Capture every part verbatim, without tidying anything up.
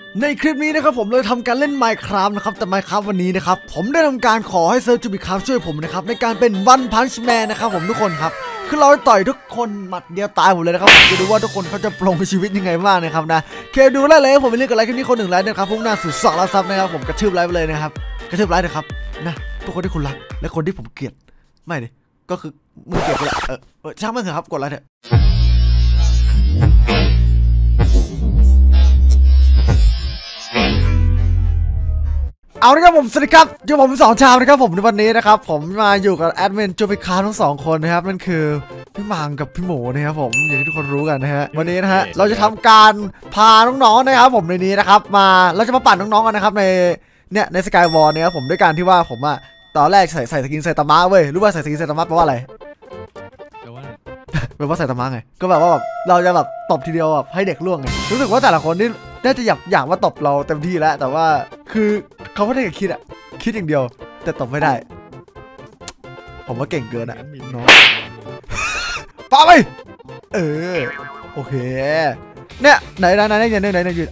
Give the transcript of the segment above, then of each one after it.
ในคลิปนี้นะครับผมเลยทำการเล่น Minecraft นะครับแต่ Minecraft วันนี้นะครับผมได้ทำการขอให้เซิร์ฟจูบิคัฟช่วยผมนะครับในการเป็น One Punch Man นะครับผมทุกคนครับคือเราต่อยทุกคนหมัดเดียวตายหมดเลยนะครับจะดูว่าทุกคนเขาจะปลงชีวิตยังไงบ้างนะครับนะเคดูได้เลยผมเป็นเรื่องกับไลค์คลิปนี้คนหนึ่งไลค์นะครับพุ่งหน้าสู่สองล้านซับนะครับผมกระทืบไลค์ไปเลยนะครับกระทืบไลค์นะครับนะทุกคนที่คุณรักและคนที่ผมเกลียดไม่ดิก็คือมึงเกลียดกูแหละเออช่างมันเถอะครับกดไลค์เถอะเอาละครับผมสวัสดีครับอยู่ผมสองชาวนะครับผมในวันนี้นะครับผมมาอยู่กับแอดมินจูบิคาทั้งสองคนนะครับนั่นคือพี่มังกับพี่หมูนะครับผมอย่างที่ทุกคนรู้กันนะฮะวันนี้นะฮะเราจะทำการพาน้องๆนะครับผมในนี้นะครับมาเราจะมาปั่นน้องๆกันนะครับในเนี่ยในสกายวอลเนี่ยครับผมด้วยการที่ว่าผมอะตอนแรกใส่ใส่สกินไซตามะเว้ยรู้ว่าใส่สกินไซตามะแปลว่าอะไรแปลว่าแปลว่าไซตามะไงก็แบบว่าแบบเราจะแบบตบทีเดียวแบบให้เด็กล่วงไงรู้สึกว่าแต่ละคนนี่น่าจะอยากอยากมาตบเราเต็มที่แล้วแต่ว่าคือเขาไม่ได้คิดอะคิดอย่างเดียวแต่ตบไม่ได้ผมว่าเก่งเกินอะน้องป้าไปเออโอเคเนี่ยไหนไหนไหนไหนไหนไหนไหนยืน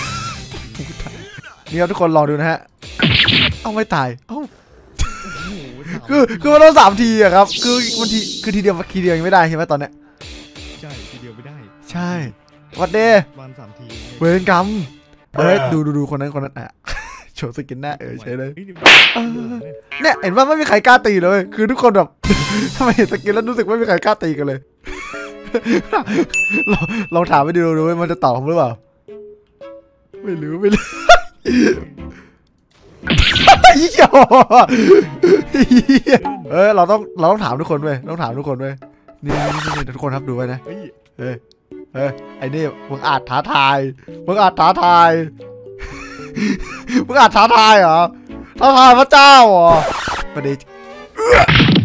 นี่ครับทุกคนลองดูนะฮะเอาไม่ตายเอ้าคือคือมันต้องสามทีอะครับคือมันทีคือทีเดียวทีเดียวยังไม่ได้ใช่ไหมตอนเนี้ยใช่ทีเดียวไม่ได้ใช่วัดเดวันสามทีเวรกรรมเฮ้ยดูดูดูคนนั้นคนนั้นอ่ะโชว์สกินหน้าเออใช่เลยเนี่ยเห็นว่าไม่มีใครกล้าตีเลยคือทุกคนแบบทำไมเห็นสกินแล้วรู้สึกไม่มีใครกล้าตีกันเลยเราเราถามไปดูดูมันจะตอบผมหรือเปล่าไม่รู้ไม่รู้ยี่เกี่ยวเออเราต้องเราต้องถามทุกคนเว้ยต้องถามทุกคนเว้ยนี่นี่นี่ทุกคนครับดูไว้นะเฮ้ยเฮ้ยไอ้นี่มึงอาจท้าทายมึงอาจท้าทายมึงอาจท้าทายเหรอท้าทายพระเจ้าเหรอประเดี๋ยว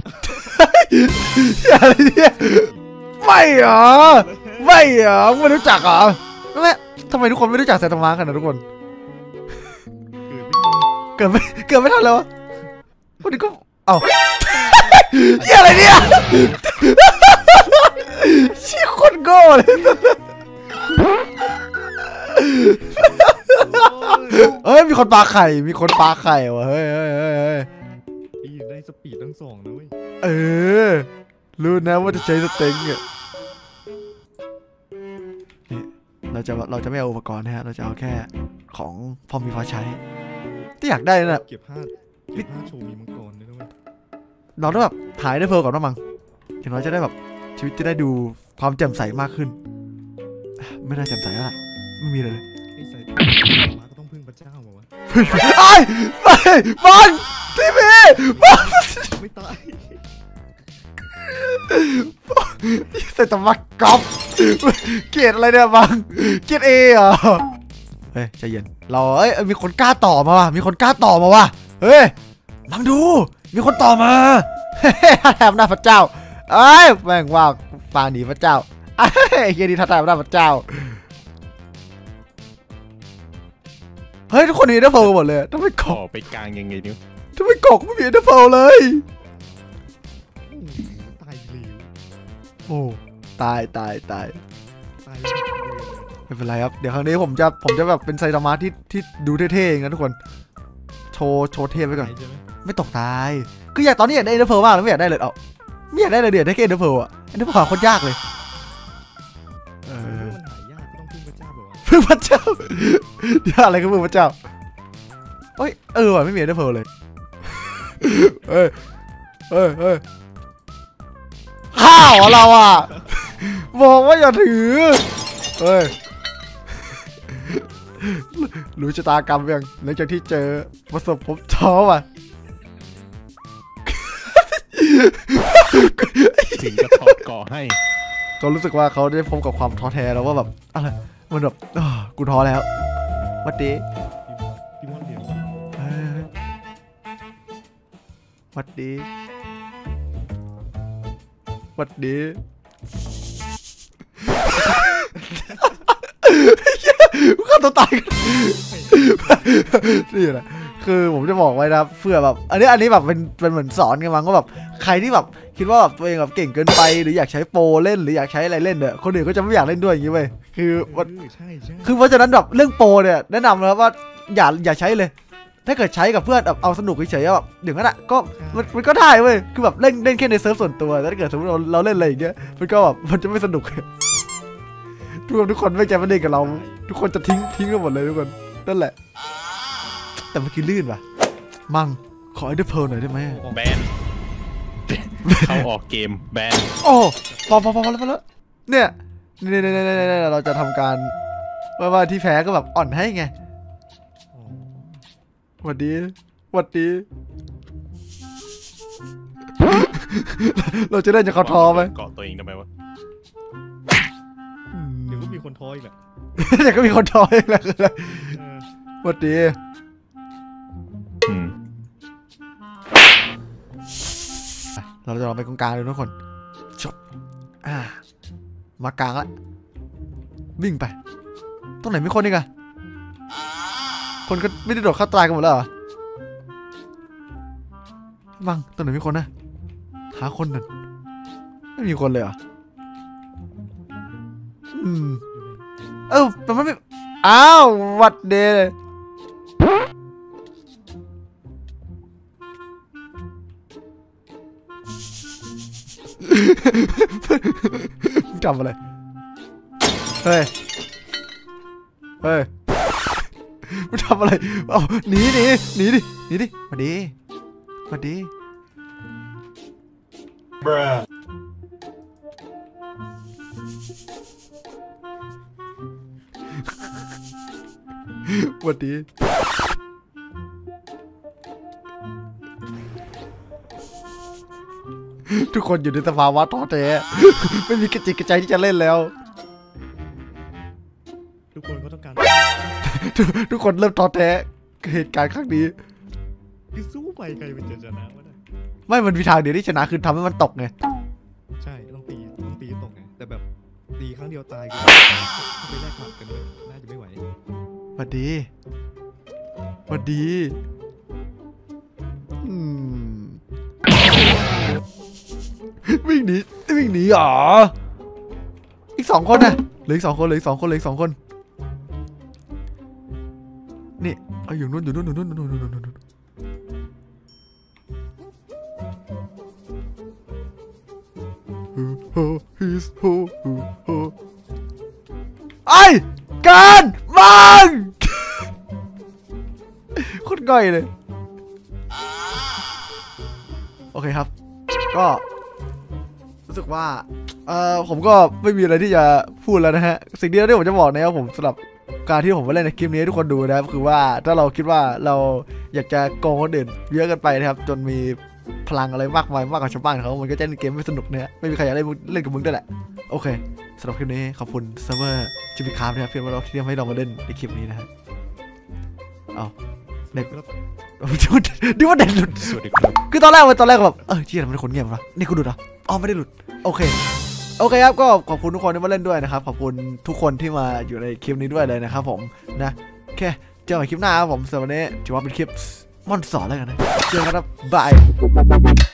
อะไรเนี่ยไม่เหรอไม่เหรอไม่รู้จักเหรอแม่ทำไมทุกคนไม่รู้จักไซตามะกันนะทุกคนเกิดไม่เกิดไม่ทันแล้ววันนี้ก็เอ้าเหี้ยอะไรเนี่ยชี้คนโง่เลยเฮ้ยมีคนปาไข่มีคนปาไข่วะเฮ้ยเฮ้ยเฮ้ยเฮ้ยได้สปีดทั้งสองนะเว้ยเออรู้นะว่าจะใช้สเต็งเนี่ยเราจะเราจะไม่เอาอุปกรณ์นะฮะเราจะเอาแค่ของพอมีพอใช้ที่อยากได้นะเก็บผ้าเก็บผ้าโชว์มีมังกรด้วยนะเราต้องแบบถ่ายได้เพลินก่อนนะมั้งอย่างน้อยจะได้แบบชีวิตจะได้ดูความแจ่มใสมากขึ้นไม่น่าแจ่มใสแล้วล่ะไม่มีเลยไอ้ใส่มาก็ต้องพึ่งพระเจ้าบอกว่าไอ้ไม่บังทีพีบังไม่ตายใส่ตะมักกอบเกลียดอะไรเนี่ยบังเกลียดเอเหรอเฮ้ยใจเย็นเราเอ้ยมีคนกล้าต่อมาว่ะมีคนกล้าต่อมาว่ะเฮ้ยบังดูมีคนต่อมาแทบหน้าพระเจ้าเอ้ยแม่งว่าฟาหนีพระเจ้าไอ้เฮียดีท้าทายหน้าพระเจ้าเฮ้ยทุกคนมีเอเดอร์โฟลหมดเลยทำไมกอกไปกลางยังไงเนี่ยทำไมกอกไม่มีเอเดอร์โฟลเลยตายเร็วโอ้ตายตายตายไม่เป็นไรครับเดี๋ยวครั้งนี้ผมจะผมจะแบบเป็นไซตามะที่ที่ดูเท่ๆนะทุกคนโชว์โชว์เท่ไปก่อนไม่ตกตายคืออยากตอนนี้อยากได้เอเดอร์โฟลมากเลยไม่อยากได้เลยเอ้าไม่อยากได้เลยเดี๋ยวได้แค่เอเดอร์โฟลอะเอเดอร์โฟลหาโคตรยากเลยเออมันหายากต้องพึ่งพระเจ้าบอกว่าพึ่งพระเจ้าเดี๋ยวอะไรก็พึ่งพระเจ้าเฮ้ยเออว่ะไม่มีเอเดอร์โฟลเลยเฮ้ยเฮ้ยเฮ้ยข้าวเราอ่ะบอกว่าอย่าถือเฮ้ยรู้ชะตากรรมยังหลังจากที่เจอประสบพบท้อว่ะถึงจะถอดก่อให้เขารู้สึกว่าเขาได้พบกับความท้อแท้แล้วว่าแบบอะไรมันแบบกูท้อแล้ววัดดีพี่มอนเดียววัดดีวัดดีฆ่าตัวตายนี่แหละคือผมจะบอกไว้นะเพื่อแบบอันนี้อันนี้แบบเป็นเป็นเหมือนสอนกันมั้งว่าแบบใครที่แบบคิดว่าแบบตัวเองแบบเก่งเกินไปหรืออยากใช้โปรเล่นหรืออยากใช้อะไรเล่นเนี่ยคนอื่นก็จะไม่อยากเล่นด้วยอย่างนี้เว้ยคือใช่ใช่คือเพราะฉะนั้นแบบเรื่องโปรเนี่ยแนะนำนะครับว่าอย่าอย่าใช้เลยถ้าเกิดใช้กับเพื่อนแบบเอาสนุกเฉยๆแบบอย่างนั้นอ่ะก็มันมันก็ได้เว้ยคือแบบเล่นเล่นแค่ในเซิร์ฟส่วนตัวแต่ถ้าเกิดสมมติเราเราเล่นอะไรอย่างเงี้ยมันก็แบบมันจะไม่สนุกทุกคนทุกคนไม่ใจไม่เล่นกับเราทุกคนจะทิ้งทิ้งกันหมดเลยทุกคนนั่นแหละแต่เมื่อกี้ลื่นว่ะมังขอไอเดอร์เพลหน่อยได้ไหมแบนเข้าออกเกมแบนโอ้พอพอพอแล้วพอแล้วเนี่ยเนี่ยเนี่ยเนี่ยเราจะทำการว่าว่าที่แพ้ก็แบบอ่อนให้ไงหวัดดีหวัดดีเราจะได้จะเขาท้อไหมเกาะตัวเองทำไมวะเดี๋ยวก็มีคนท้ออีกแหละเดี๋ยวก็มีคนท้ออีกแหละคืออะไรหวัดดีเราจะลองไปกลางๆดูทุกคนจบอ่ามากลางละวิ่งไปตรงไหนมีคนอีกอะคนก็ไม่ได้โดดเข้าตายกันหมดแล้วเหรอบังตรงไหนมีคนนะหาคนหนึ่งไม่มีคนเลยเหรออืมเออแต่มันไม่อ้าววัดเดย์จำอะไรเฮ้ยเฮ้ยมึงทำอะไรเอาหนีหนีหนีดิหนีดิมาดีมาดีวันดีทุกคนอยู่ในสภาวะท้อแท้ไม่มีกระจิตกระใจที่จะเล่นแล้วทุกคนก็ต้องการทุกคนเริ่มท้อแท้เหตุการณ์ครั้งนี้คือสู้ไปใครเป็นจะชนะวะเนี่ยไม่มันมีทางเดียวที่ชนะคือทำให้มันตกไงใช่ต้องตีต้องตีตกไงแต่แบบตีครั้งเดียวตายก็ไปแลกหมัดกันเลยน่าจะไม่ไหวสวัสดีสวัสดีอืมวิ่งหนีวิ่งหนีหรออีกสองคนนะเหลืออีกสองคนเหลืออีกสองคนเหลืออีกสองคนนี่เอาอยู่นู่นอยู่นู่นอยู่นู่นนู่นนู่นนู่นไอ้การบังโคตรง่อยเลยโอเคครับก็รู้สึกว่าเออผมก็ไม่มีอะไรที่จะพูดแล้วนะฮะสิ่งเดียวที่ผมจะบอกนะครับผมสำหรับการที่ผมมาเล่นในคลิปนี้ให้ทุกคนดูนะครับคือว่าถ้าเราคิดว่าเราอยากจะโกงคนอื่นเยอะเกินไปนะครับจนมีพลังอะไรมากมายมากกว่าชาวบ้านเขามันก็จะเล่นเกมไม่สนุกเนี่ยไม่มีใครอยากเล่นเล่นกับมึงได้แหละโอเคสำหรับคลิปนี้ขอบคุณเซิร์ฟเวอร์จิมิคาร์นะครับเพื่อนเราที่ทำให้เรามาเล่นในคลิปนี้นะฮะเอาเด็กดูว่าเด็กหลุดคือตอนแรกตอนแรกแบบเออเจี๊ยบมันเป็นคนเงียบวะนี่คุณหลุดเหรออ๋อไม่ได้หลุดโอเคโอเคครับก็ขอบคุณทุกคนที่มาเล่นด้วยนะครับขอบคุณทุกคนที่มาอยู่ในคลิปนี้ด้วยเลยนะครับผมนะโอเคเจอกันคลิปหน้าครับผมสำหรับวันนี้ถือว่าเป็นคลิปม่อนสอนแล้วกันนะเจอกันครับบาย